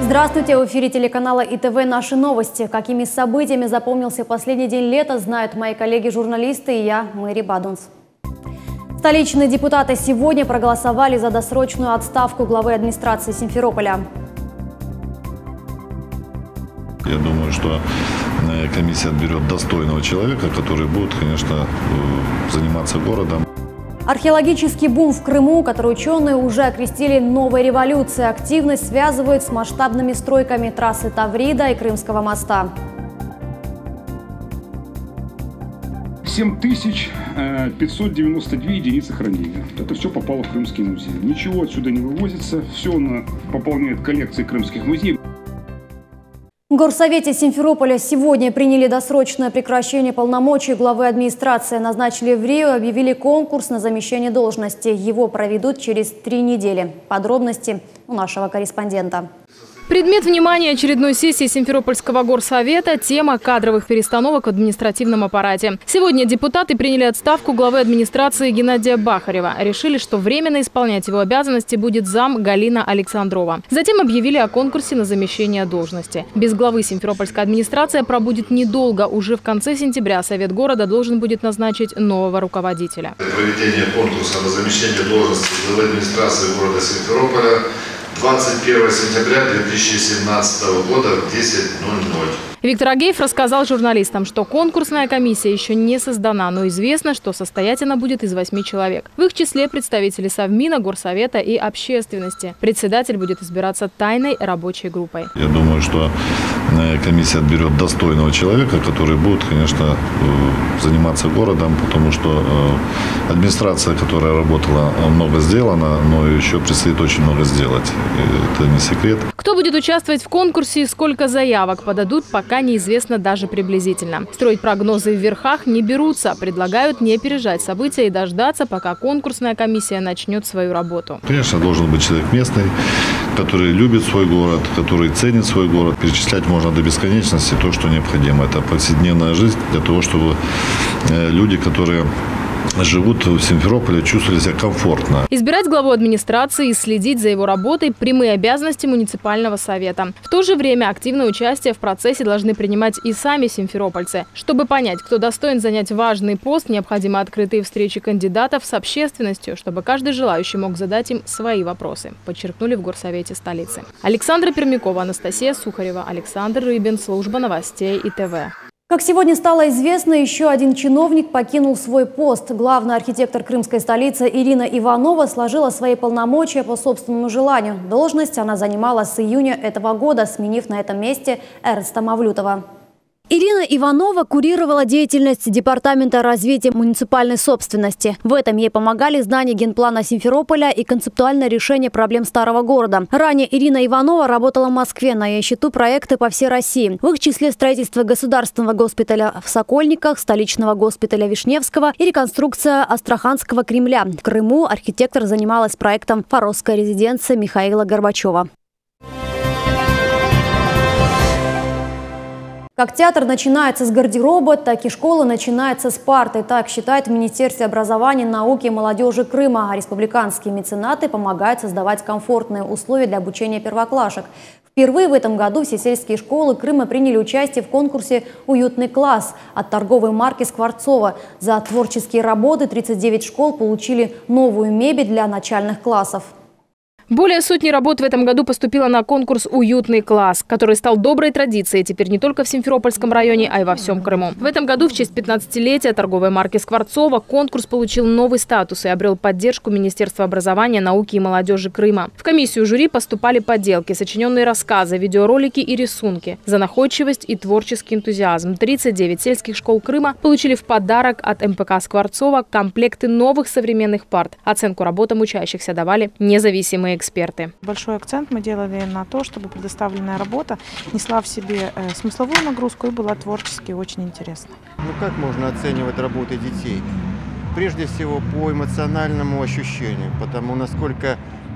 Здравствуйте! В эфире телеканала ИТВ «Наши новости». Какими событиями запомнился последний день лета, знают мои коллеги-журналисты и я, Мэри Бадунс. Столичные депутаты сегодня проголосовали за досрочную отставку главы администрации Симферополя. Я думаю, что комиссия отберет достойного человека, который будет, конечно, заниматься городом. Археологический бум в Крыму, который ученые уже окрестили новой революцией, активность связывают с масштабными стройками трассы Таврида и Крымского моста. 7592 единицы хранения. Это все попало в Крымский музей. Ничего отсюда не вывозится, все пополняет коллекции крымских музеев. В Горсовете Симферополя сегодня приняли досрочное прекращение полномочий главы администрации. Назначили в Рио, объявили конкурс на замещение должности. Его проведут через 3 недели. Подробности у нашего корреспондента. Предмет внимания очередной сессии Симферопольского горсовета – тема кадровых перестановок в административном аппарате. Сегодня депутаты приняли отставку главы администрации Геннадия Бахарева. Решили, что временно исполнять его обязанности будет зам Галина Александрова. Затем объявили о конкурсе на замещение должности. Без главы Симферопольская администрация пробудет недолго. Уже в конце сентября Совет города должен будет назначить нового руководителя. Проведение конкурса на замещение должности главы администрации города Симферополя 21 сентября 2017 года в 10:00. Виктор Агеев рассказал журналистам, что конкурсная комиссия еще не создана, но известно, что состоять она будет из 8 человек. В их числе представители Совмина, Горсовета и общественности. Председатель будет избираться тайной рабочей группой. Я думаю, что комиссия отберет достойного человека, который будет, конечно, заниматься городом, потому что администрация, которая работала, много сделана, но еще предстоит очень много сделать. Это не секрет. Кто будет участвовать в конкурсе и сколько заявок подадут, пока неизвестно даже приблизительно. Строить прогнозы в верхах не берутся. Предлагают не опережать события и дождаться, пока конкурсная комиссия начнет свою работу. Конечно, должен быть человек местный, который любит свой город, который ценит свой город. Перечислять можно до бесконечности то, что необходимо. Это повседневная жизнь для того, чтобы люди, которые живут в Симферополе, чувствовали себя комфортно. Избирать главу администрации и следить за его работой – прямые обязанности муниципального совета. В то же время активное участие в процессе должны принимать и сами симферопольцы. Чтобы понять, кто достоин занять важный пост, необходимы открытые встречи кандидатов с общественностью, чтобы каждый желающий мог задать им свои вопросы, подчеркнули в Горсовете столицы. Александра Пермякова, Анастасия Сухарева, Александр Рыбин, служба новостей ИТВ. Как сегодня стало известно, еще один чиновник покинул свой пост. Главный архитектор крымской столицы Ирина Иванова сложила свои полномочия по собственному желанию. Должность она занимала с июня этого года, сменив на этом месте Эрнста Мавлютова. Ирина Иванова курировала деятельность Департамента развития муниципальной собственности. В этом ей помогали знания генплана Симферополя и концептуальное решение проблем старого города. Ранее Ирина Иванова работала в Москве, на ее счету проекты по всей России. В их числе строительство государственного госпиталя в Сокольниках, столичного госпиталя Вишневского и реконструкция Астраханского Кремля. В Крыму архитектор занималась проектом «Форосская резиденция» Михаила Горбачева. Как театр начинается с гардероба, так и школа начинается с парты. Так считает в Министерстве образования, науки и молодежи Крыма. А республиканские меценаты помогают создавать комфортные условия для обучения первоклашек. Впервые в этом году все сельские школы Крыма приняли участие в конкурсе «Уютный класс» от торговой марки «Скворцова». За творческие работы 39 школ получили новую мебель для начальных классов. Более сотни работ в этом году поступило на конкурс «Уютный класс», который стал доброй традицией теперь не только в Симферопольском районе, а и во всем Крыму. В этом году в честь 15-летия торговой марки «Скворцова» конкурс получил новый статус и обрел поддержку Министерства образования, науки и молодежи Крыма. В комиссию жюри поступали поделки, сочиненные рассказы, видеоролики и рисунки. За находчивость и творческий энтузиазм 39 сельских школ Крыма получили в подарок от МПК «Скворцова» комплекты новых современных парт. Оценку работам учащихся давали независимые эксперты. Большой акцент мы делали на то, чтобы предоставленная работа несла в себе смысловую нагрузку и была творчески очень интересной. Ну как можно оценивать работы детей? Прежде всего по эмоциональному ощущению, потому насколько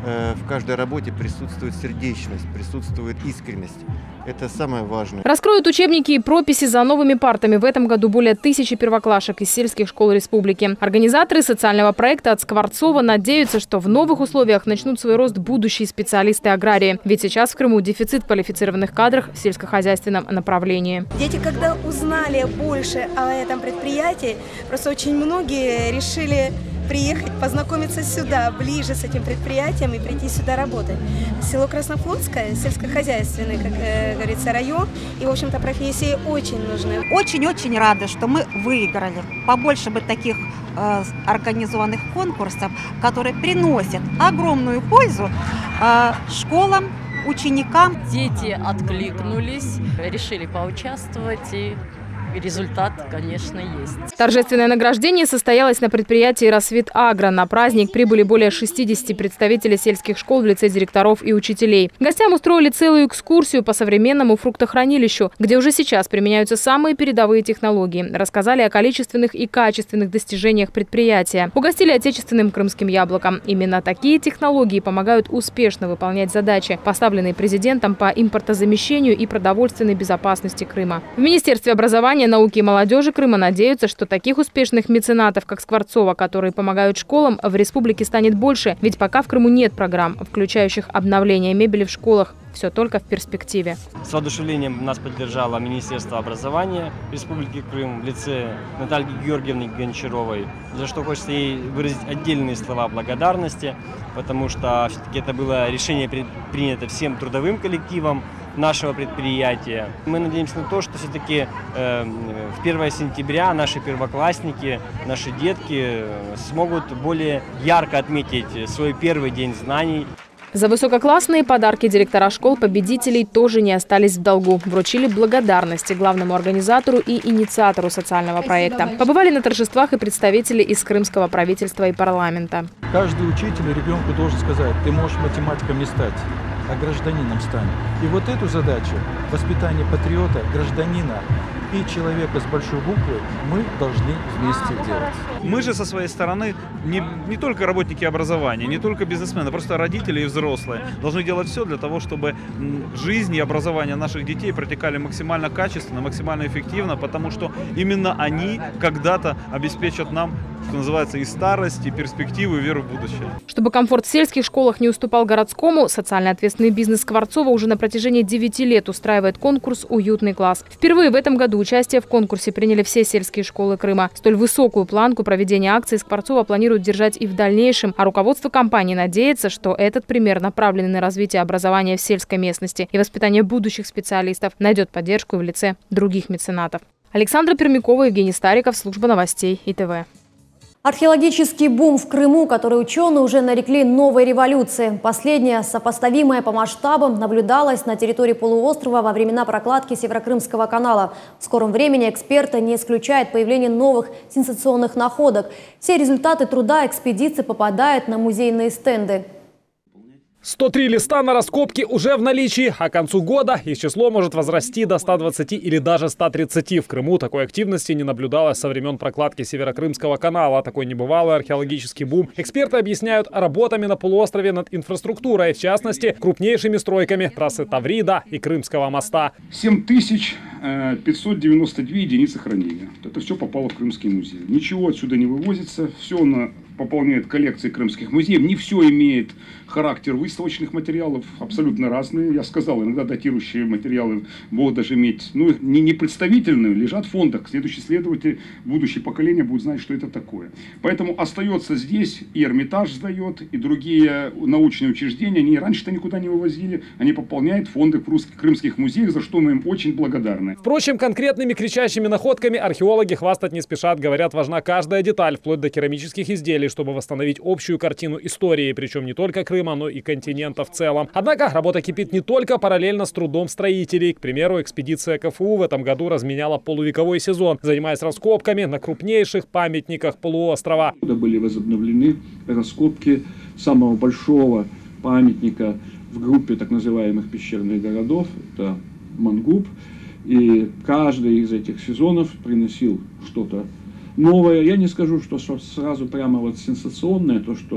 в каждой работе присутствует сердечность, присутствует искренность. Это самое важное. Раскроют учебники и прописи за новыми партами в этом году более 1000 первоклашек из сельских школ республики. Организаторы социального проекта от Скворцова надеются, что в новых условиях начнут свой рост будущие специалисты-аграрии. Ведь сейчас в Крыму дефицит квалифицированных кадров в сельскохозяйственном направлении. Дети, когда узнали больше о этом предприятии, просто очень многие решили приехать, познакомиться сюда, ближе с этим предприятием и прийти сюда работать. Село Краснофлотское, сельскохозяйственный, как говорится, район, и, в общем-то, профессии очень нужны. Очень-очень рада, что мы выиграли. Побольше бы таких организованных конкурсов, которые приносят огромную пользу школам, ученикам. Дети откликнулись, решили поучаствовать, и результат, конечно, есть. Торжественное награждение состоялось на предприятии «Рассвет-Агро». На праздник прибыли более 60 представителей сельских школ в лице директоров и учителей. Гостям устроили целую экскурсию по современному фруктохранилищу, где уже сейчас применяются самые передовые технологии. Рассказали о количественных и качественных достижениях предприятия. Угостили отечественным крымским яблоком. Именно такие технологии помогают успешно выполнять задачи, поставленные президентом по импортозамещению и продовольственной безопасности Крыма. В Министерстве образования, науки и молодежи Крыма надеются, что таких успешных меценатов, как Скворцова, которые помогают школам, в республике станет больше. Ведь пока в Крыму нет программ, включающих обновление мебели в школах. Все только в перспективе. С воодушевлением нас поддержало Министерство образования Республики Крым в лице Натальи Георгиевны Гончаровой, за что хочется ей выразить отдельные слова благодарности, потому что все-таки это было решение принято всем трудовым коллективом нашего предприятия. Мы надеемся на то, что все-таки в 1 сентября наши первоклассники, наши детки смогут более ярко отметить свой первый день знаний. За высококлассные подарки директора школ победителей тоже не остались в долгу. Вручили благодарности главному организатору и инициатору социального проекта. Побывали на торжествах и представители из крымского правительства и парламента. Каждый учитель ребенку должен сказать: ты можешь математиком не стать, а гражданином стань. И вот эту задачу, воспитание патриота, гражданина и человека с большой буквы, мы должны вместе делать. Мы же со своей стороны не только работники образования, не только бизнесмены, просто родители и взрослые должны делать все для того, чтобы жизнь и образование наших детей протекали максимально качественно, максимально эффективно, потому что именно они когда-то обеспечат нам, что называется, и старость, и перспективы, и веру в будущее. Чтобы комфорт в сельских школах не уступал городскому, социально ответственный бизнес Скворцова уже на протяжении 9 лет устраивает конкурс «Уютный класс». Впервые в этом году участие в конкурсе приняли все сельские школы Крыма. Столь высокую планку проведения акций Скворцова планирует держать и в дальнейшем, а руководство компании надеется, что этот пример, направленный на развитие образования в сельской местности и воспитание будущих специалистов, найдет поддержку в лице других меценатов. Александра Пермякова, Евгений Стариков, служба новостей ИТВ. Археологический бум в Крыму, который ученые уже нарекли новой революцией. Последняя, сопоставимая по масштабам, наблюдалась на территории полуострова во времена прокладки Северокрымского канала. В скором времени эксперты не исключают появление новых сенсационных находок. Все результаты труда экспедиции попадают на музейные стенды. 103 листа на раскопки уже в наличии, а к концу года их число может возрасти до 120 или даже 130. В Крыму такой активности не наблюдалось со времен прокладки Северокрымского канала. Такой небывалый археологический бум эксперты объясняют работами на полуострове над инфраструктурой, в частности, крупнейшими стройками трассы Таврида и Крымского моста. 7592 единицы хранения. Это все попало в Крымский музей. Ничего отсюда не вывозится, все пополняет коллекции крымских музеев. Не все имеет характер выставочных материалов, абсолютно разные. Я сказал, иногда датирующие материалы могут даже иметь, не представительные, лежат в фондах. Следующий следователь, будущее поколение будет знать, что это такое. Поэтому остается здесь и Эрмитаж сдает, и другие научные учреждения. Они раньше-то никуда не вывозили, они пополняют фонды крымских музеев, за что мы им очень благодарны. Впрочем, конкретными кричащими находками археологи хвастать не спешат. Говорят, важна каждая деталь, вплоть до керамических изделий, чтобы восстановить общую картину истории, причем не только Крыма, но и континента в целом. Однако работа кипит не только параллельно с трудом строителей. К примеру, экспедиция КФУ в этом году разменяла полувековой сезон, занимаясь раскопками на крупнейших памятниках полуострова. Были возобновлены раскопки самого большого памятника в группе так называемых пещерных городов, это Мангуб. И каждый из этих сезонов приносил что-то новое. Я не скажу, что сразу прямо вот сенсационное, то, что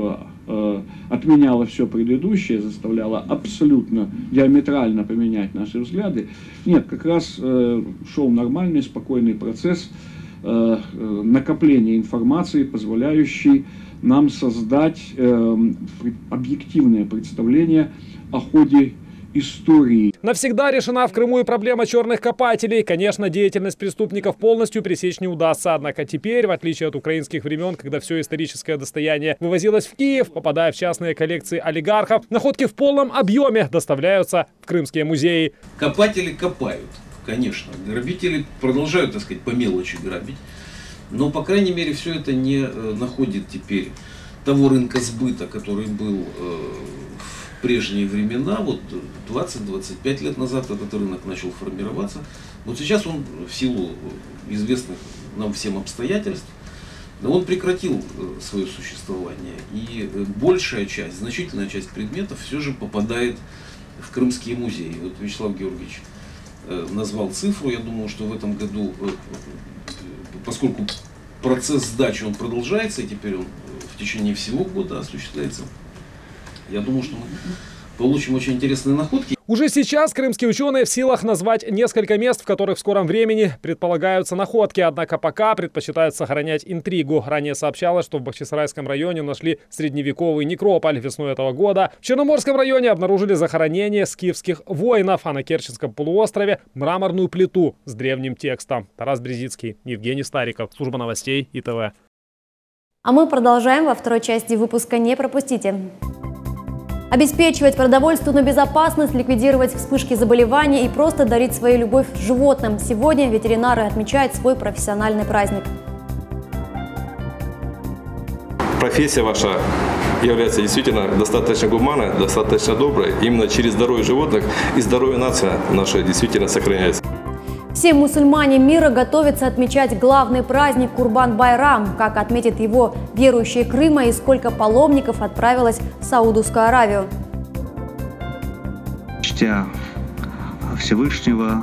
отменяла все предыдущее, заставляла абсолютно диаметрально поменять наши взгляды. Нет, как раз шел нормальный, спокойный процесс накопления информации, позволяющий нам создать объективное представление о ходе истории. Навсегда решена в Крыму и проблема черных копателей. Конечно, деятельность преступников полностью пресечь не удастся. Однако теперь, в отличие от украинских времен, когда все историческое достояние вывозилось в Киев, попадая в частные коллекции олигархов, находки в полном объеме доставляются в крымские музеи. Копатели копают, конечно. Грабители продолжают, так сказать, по мелочи грабить. Но, по крайней мере, все это не находит теперь того рынка сбыта, который был в прежние времена. Вот 20-25 лет назад этот рынок начал формироваться. Вот сейчас он в силу известных нам всем обстоятельств, он прекратил свое существование. И большая часть, значительная часть предметов все же попадает в крымские музеи. Вот Вячеслав Георгиевич назвал цифру. Я думаю, что в этом году, поскольку процесс сдачи он продолжается, и теперь он в течение всего года осуществляется, я думаю, что мы получим очень интересные находки. Уже сейчас крымские ученые в силах назвать несколько мест, в которых в скором времени предполагаются находки. Однако пока предпочитают сохранять интригу. Ранее сообщалось, что в Бахчисарайском районе нашли средневековый некрополь. Весной этого года в Черноморском районе обнаружили захоронение скифских воинов, а на Керченском полуострове мраморную плиту с древним текстом. Тарас Брезицкий, Евгений Стариков, служба новостей ИТВ. А мы продолжаем во второй части выпуска. Не пропустите. Обеспечивать продовольственную безопасность, ликвидировать вспышки заболеваний и просто дарить свою любовь животным. Сегодня ветеринары отмечают свой профессиональный праздник. Профессия ваша является действительно достаточно гуманной, достаточно доброй. Именно через здоровье животных и здоровье нации наша действительно сохраняется. Все мусульмане мира готовятся отмечать главный праздник Курбан-Байрам. Как отметят его верующие Крыма и сколько паломников отправилось в Саудовскую Аравию. Чтя Всевышнего,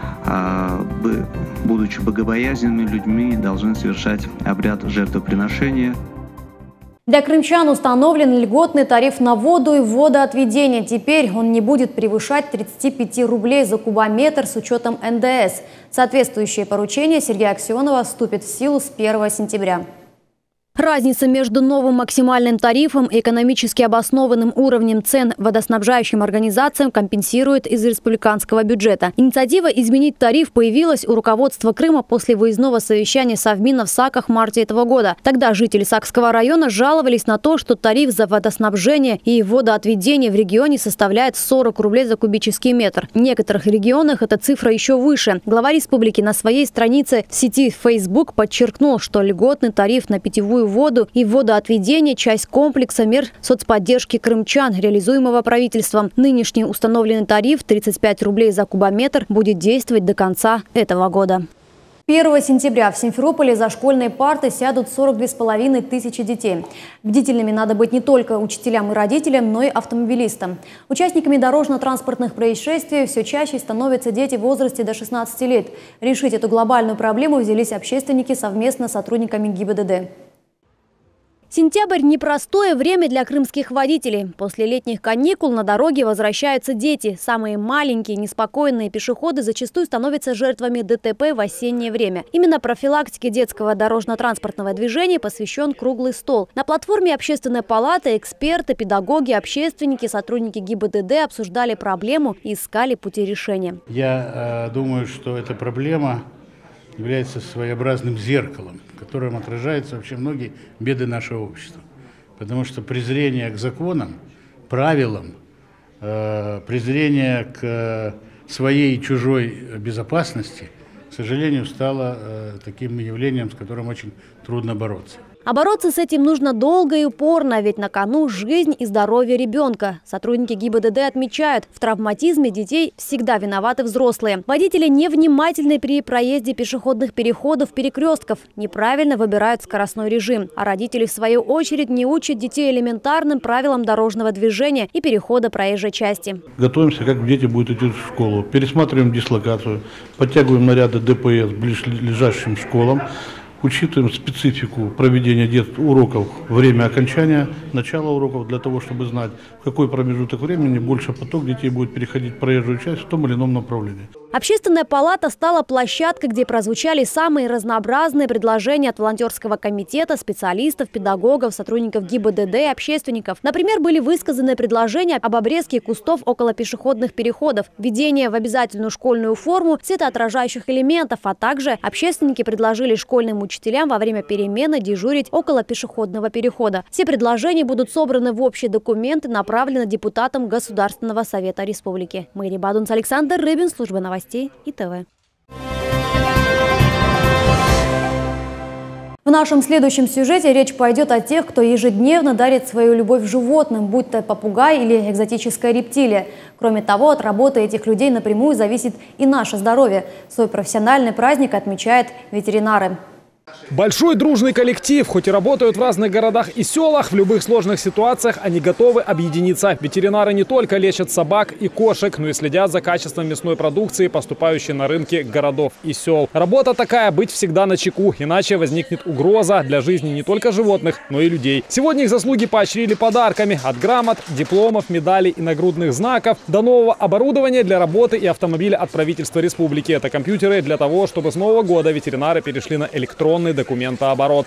будучи богобоязненными людьми, должны совершать обряд жертвоприношения. Для крымчан установлен льготный тариф на воду и водоотведение. Теперь он не будет превышать 35 рублей за кубометр с учетом НДС. Соответствующее поручение Сергея Аксенова вступит в силу с 1 сентября. Разница между новым максимальным тарифом и экономически обоснованным уровнем цен водоснабжающим организациям компенсирует из республиканского бюджета. Инициатива изменить тариф появилась у руководства Крыма после выездного совещания Совмина в Саках в марте этого года. Тогда жители Сакского района жаловались на то, что тариф за водоснабжение и водоотведение в регионе составляет 40 рублей за кубический метр. В некоторых регионах эта цифра еще выше. Глава республики на своей странице в сети Facebook подчеркнул, что льготный тариф на питьевую воду и водоотведение – часть комплекса мер соцподдержки крымчан, реализуемого правительством. Нынешний установленный тариф 35 рублей за кубометр будет действовать до конца этого года. 1 сентября в Симферополе за школьные парты сядут 42,5 тысячи детей. Бдительными надо быть не только учителям и родителям, но и автомобилистам. Участниками дорожно-транспортных происшествий все чаще становятся дети в возрасте до 16 лет. Решить эту глобальную проблему взялись общественники совместно с сотрудниками ГИБДД. Сентябрь – непростое время для крымских водителей. После летних каникул на дороге возвращаются дети. Самые маленькие, неспокойные пешеходы зачастую становятся жертвами ДТП в осеннее время. Именно профилактике детского дорожно-транспортного движения посвящен круглый стол. На платформе Общественной палаты эксперты, педагоги, общественники, сотрудники ГИБДД обсуждали проблему и искали пути решения. Я думаю, что эта проблема является своеобразным зеркалом, в котором отражаются вообще многие беды нашего общества. Потому что презрение к законам, правилам, презрение к своей и чужой безопасности, к сожалению, стало таким явлением, с которым очень трудно бороться. А бороться с этим нужно долго и упорно, ведь на кону жизнь и здоровье ребенка. Сотрудники ГИБДД отмечают, в травматизме детей всегда виноваты взрослые. Водители невнимательны при проезде пешеходных переходов, перекрестков, неправильно выбирают скоростной режим. А родители, в свою очередь, не учат детей элементарным правилам дорожного движения и перехода проезжей части. Готовимся, как дети будут идти в школу. Пересматриваем дислокацию, подтягиваем наряды ДПС к ближайшим школам. учитываем специфику проведения уроков, время окончания, начала уроков, для того, чтобы знать, в какой промежуток времени больше поток детей будет переходить в проезжую часть в том или ином направлении. Общественная палата стала площадкой, где прозвучали самые разнообразные предложения от волонтерского комитета, специалистов, педагогов, сотрудников ГИБДД и общественников. Например, были высказаны предложения об обрезке кустов около пешеходных переходов, введение в обязательную школьную форму светоотражающих элементов, а также общественники предложили школьным учителям во время перемены дежурить около пешеходного перехода. Все предложения будут собраны в общий документ и направлены депутатам Государственного совета республики. Мэри Бадунц, Александр Рыбин, служба новостей ИТВ. В нашем следующем сюжете речь пойдет о тех, кто ежедневно дарит свою любовь животным, будь то попугай или экзотическая рептилия. Кроме того, от работы этих людей напрямую зависит и наше здоровье. Свой профессиональный праздник отмечают ветеринары. Большой дружный коллектив. Хоть и работают в разных городах и селах, в любых сложных ситуациях они готовы объединиться. Ветеринары не только лечат собак и кошек, но и следят за качеством мясной продукции, поступающей на рынки городов и сел. Работа такая – быть всегда начеку, иначе возникнет угроза для жизни не только животных, но и людей. Сегодня их заслуги поощрили подарками. От грамот, дипломов, медалей и нагрудных знаков до нового оборудования для работы и автомобиля от правительства республики. Это компьютеры для того, чтобы с Нового года ветеринары перешли на электронный документооборот.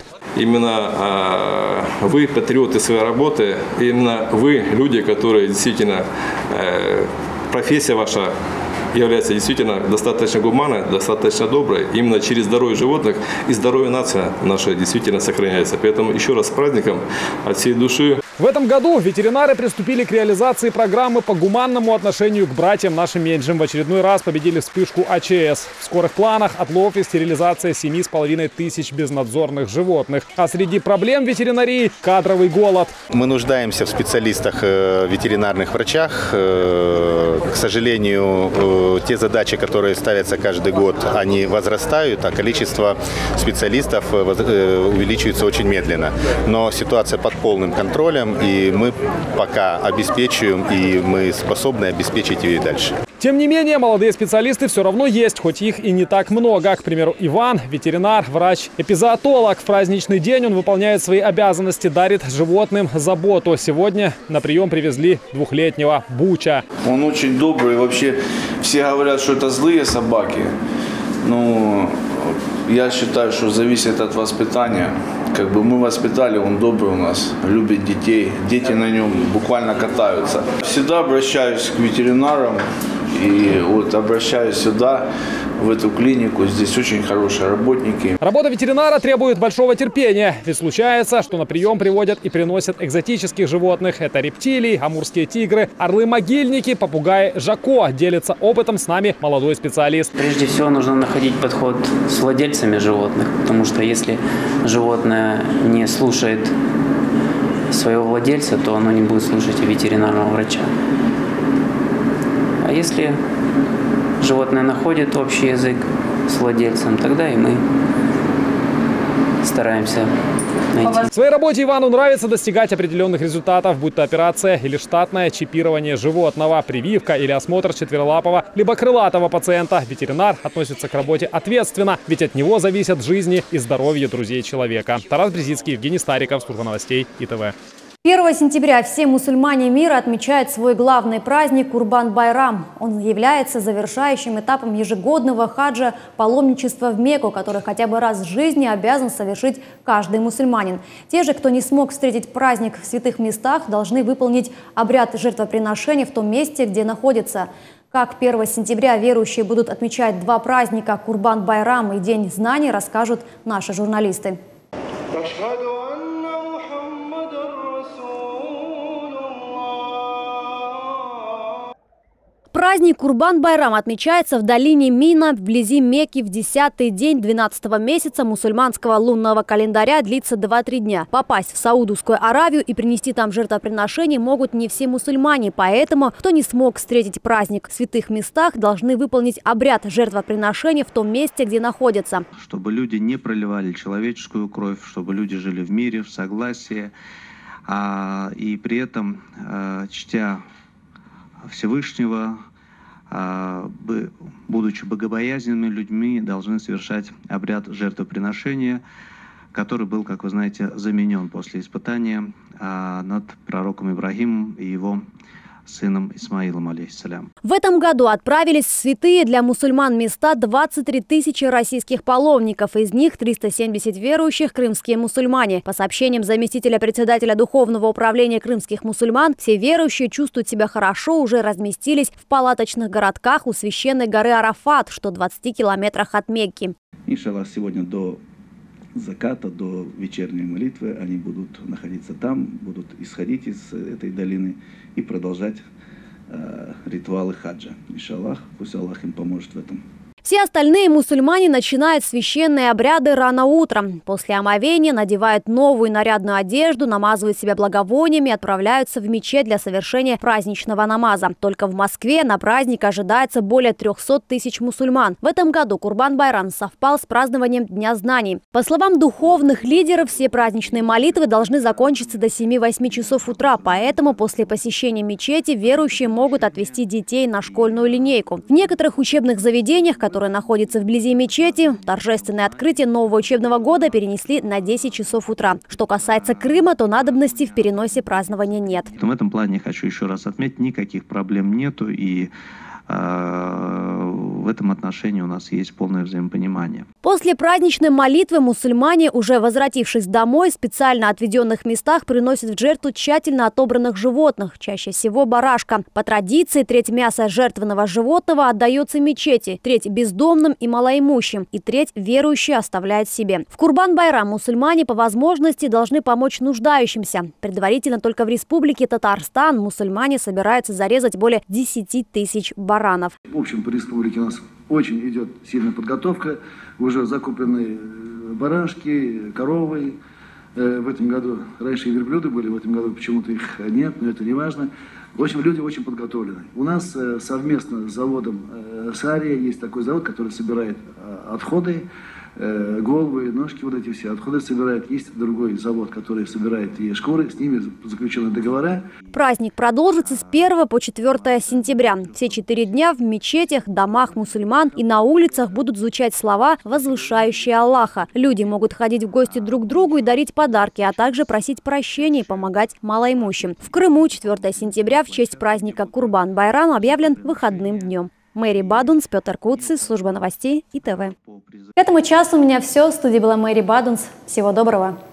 Именно вы патриоты своей работы, именно вы люди, которые действительно, профессия ваша является действительно достаточно гуманной, достаточно доброй. Именно через здоровье животных и здоровье нации наша действительно сохраняется. Поэтому еще раз с праздником от всей души. В этом году ветеринары приступили к реализации программы по гуманному отношению к братьям нашим меньшим. В очередной раз победили вспышку АЧС. В скорых планах отлов и стерилизация 7,5 тысяч безнадзорных животных. А среди проблем ветеринарии – кадровый голод. Мы нуждаемся в специалистах, ветеринарных врачах. К сожалению, те задачи, которые ставятся каждый год, они возрастают, а количество специалистов увеличивается очень медленно. Но ситуация под полным контролем. И мы пока обеспечиваем, и мы способны обеспечить ее и дальше. Тем не менее, молодые специалисты все равно есть, хоть их и не так много. К примеру, Иван – ветеринар, врач, эпизоотолог. В праздничный день он выполняет свои обязанности, дарит животным заботу. Сегодня на прием привезли 2-летнего Буча. Он очень добрый. Вообще все говорят, что это злые собаки. Но я считаю, что зависит от воспитания. Как бы мы воспитали, он добрый у нас, любит детей. Дети на нем буквально катаются. Всегда обращаюсь к ветеринарам и вот обращаюсь сюда, в эту клинику. Здесь очень хорошие работники. Работа ветеринара требует большого терпения. Ведь случается, что на прием приводят и приносят экзотических животных. Это рептилии, амурские тигры, орлы-могильники, попугаи Жако. Делится опытом с нами молодой специалист. Прежде всего нужно находить подход с владельцами животных. Потому что если животное не слушает своего владельца, то оно не будет слушать и ветеринарного врача. А если животное находит общий язык с владельцем, тогда и мы стараемся найти. В своей работе Ивану нравится достигать определенных результатов, будь то операция или штатное чипирование животного, прививка или осмотр четверолапого либо крылатого пациента. Ветеринар относится к работе ответственно, ведь от него зависят жизни и здоровье друзей человека. Тарас Брезицкий, Евгений Стариков, служба новостей ИТВ. 1 сентября все мусульмане мира отмечают свой главный праздник Курбан-Байрам. Он является завершающим этапом ежегодного хаджа паломничества в Мекку, который хотя бы раз в жизни обязан совершить каждый мусульманин. Те же, кто не смог встретить праздник в святых местах, должны выполнить обряд жертвоприношения в том месте, где находятся. Как 1 сентября верующие будут отмечать два праздника – Курбан-Байрам и День знаний, расскажут наши журналисты. Праздник Курбан-Байрам отмечается в долине Мина, вблизи Мекки, в 10-й день 12-го месяца мусульманского лунного календаря, длится 2-3 дня. Попасть в Саудовскую Аравию и принести там жертвоприношение могут не все мусульмане, поэтому, кто не смог встретить праздник в святых местах, должны выполнить обряд жертвоприношения в том месте, где находятся. Чтобы люди не проливали человеческую кровь, чтобы люди жили в мире, в согласии, и при этом, чтя Всевышнего, будучи богобоязненными людьми, должны совершать обряд жертвоприношения, который был, как вы знаете, заменен после испытания над пророком Ибрагимом и его сыном Исмаилом, алейхиссалям. В этом году отправились в святые для мусульман места 23 тысячи российских паломников, из них 370 верующих крымские мусульмане. По сообщениям заместителя председателя Духовного управления крымских мусульман, все верующие чувствуют себя хорошо, уже разместились в палаточных городках у священной горы Арафат, что в 20 километрах от Мекки. Иншаллах, сегодня до заката, до вечерней молитвы они будут находиться там, будут исходить из этой долины и продолжать ритуалы хаджа. Иншаллах, пусть Аллах им поможет в этом. Все остальные мусульмане начинают священные обряды рано утром. После омовения надевают новую нарядную одежду, намазывают себя благовониями и отправляются в мечеть для совершения праздничного намаза. Только в Москве на праздник ожидается более 300 тысяч мусульман. В этом году Курбан-Байрам совпал с празднованием Дня знаний. По словам духовных лидеров, все праздничные молитвы должны закончиться до 7-8 часов утра, поэтому после посещения мечети верующие могут отвезти детей на школьную линейку. В некоторых учебных заведениях, которые находятся вблизи мечети, торжественное открытие нового учебного года перенесли на 10 часов утра. Что касается Крыма, то надобности в переносе празднования нет. В этом плане хочу еще раз отметить, никаких проблем нету, и в этом отношении у нас есть полное взаимопонимание. После праздничной молитвы мусульмане, уже возвратившись домой, в специально отведенных местах приносят в жертву тщательно отобранных животных, чаще всего барашка. По традиции, треть мяса жертвенного животного отдается мечети, треть бездомным и малоимущим, и треть верующие оставляют себе. В Курбан-Байрам мусульмане по возможности должны помочь нуждающимся. Предварительно только в Республике Татарстан мусульмане собираются зарезать более 10 тысяч баранов. В общем, по республике у нас очень идет сильная подготовка. Уже закуплены барашки, коровы. В этом году раньше и верблюды были, в этом году почему-то их нет, но это не важно. В общем, люди очень подготовлены. У нас совместно с заводом «Сария» есть такой завод, который собирает отходы, головы, ножки, вот эти все отходы собирает. Есть другой завод, который собирает и шкуры, с ними заключены договора. Праздник продолжится с 1 по 4 сентября. Все 4 дня в мечетях, домах мусульман и на улицах будут звучать слова, возвышающие Аллаха. Люди могут ходить в гости друг к другу и дарить подарки, а также просить прощения и помогать малоимущим. В Крыму 4 сентября в честь праздника Курбан-Байрам объявлен выходным днем. Мэри Бадунс, Петр Куцис, служба новостей ИТВ. К этому часу у меня все. В студии была Мэри Бадунс. Всего доброго.